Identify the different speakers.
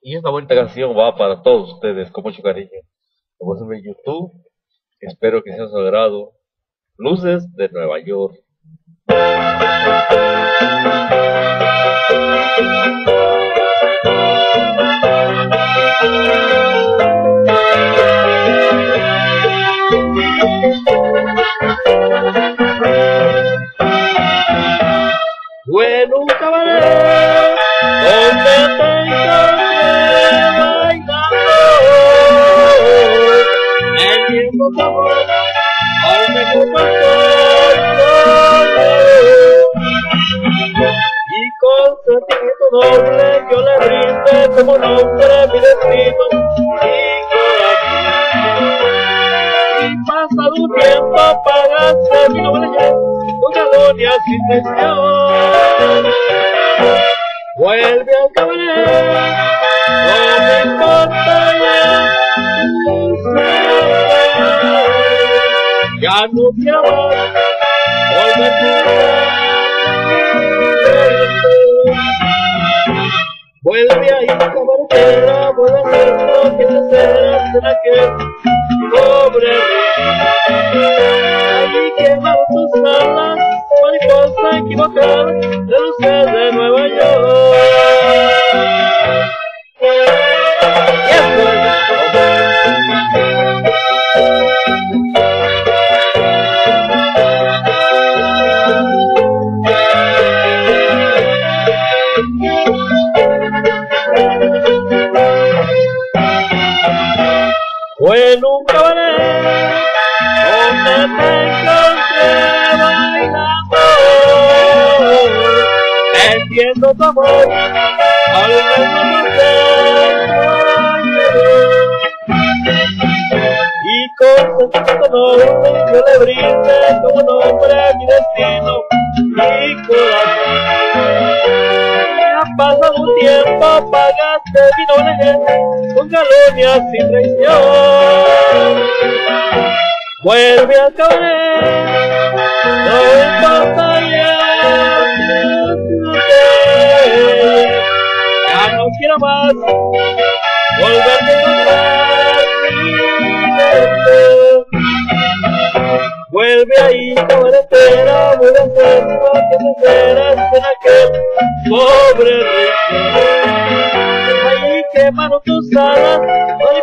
Speaker 1: Y esta bonita canción va para todos ustedes con mucho cariño. Como se ve en YouTube, espero que sea de su agrado. Luces de Nueva York. Fue en un cabaret donde te encontré bailando, el tiempo como al mejor pastor y con sentimiento noble yo le brindé como nombre mi destino y corazón. Y pasado un tiempo pagaste mi noble con calumnia sin traición. Vuelve al cabaret, no me importa ya no quiero más volver vuelve ahí cabaretera, vuelve a ser lo que deseas en aquel pobre allí quemaron tus alas, mariposa equivocada de luces de Nueva York. Fue en un cabaret donde te encontré bailando, entiendo tu amor al menos y con sentimiento noble yo le brindé como nombre mi destino y corazón. Ha pasado un tiempo, pagaste mi noble con calumnia sin traición. Vuelve al cabaret, no importa ya no quiero más volverte a encontrar mi deseo. Vuelve ahí cabaretera, vuelve a ser lo que deseas en aquel pobre rincón. Ahí quemaron tus alas,